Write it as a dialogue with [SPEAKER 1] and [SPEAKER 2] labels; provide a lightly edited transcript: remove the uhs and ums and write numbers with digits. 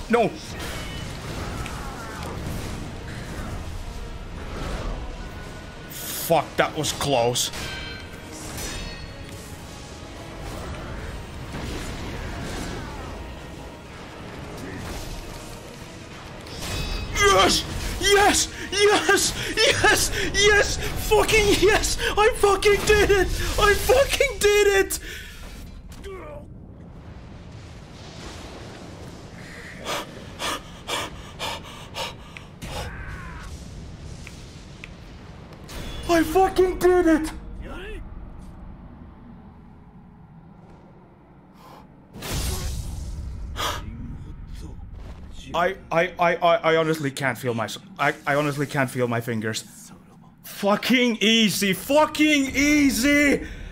[SPEAKER 1] No! Fuck, that was close. Yes! Yes! Yes! Yes! Yes! Fucking yes! I fucking did it! I fucking did it! I fucking did it! I honestly can't feel my I honestly can't feel my fingers. Fucking easy! Fucking easy!